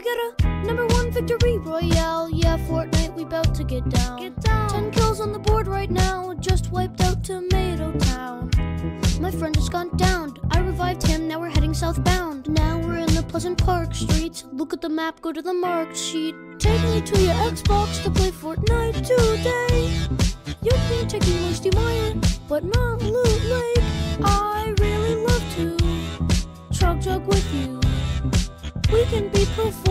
get a #1 victory royale. Yeah, Fortnite, we bout to get down. 10 kills on the board right now. Just wiped out Tomato Town. My friend just gone downed. I revived him, now we're heading southbound. Now we're in the Pleasant Park streets. Look at the map, go to the marked sheet. Take me to your Xbox to play Fortnite today. You can take me Moisty Mire, but not Loot Lake. I really love to chug with you. We can be pro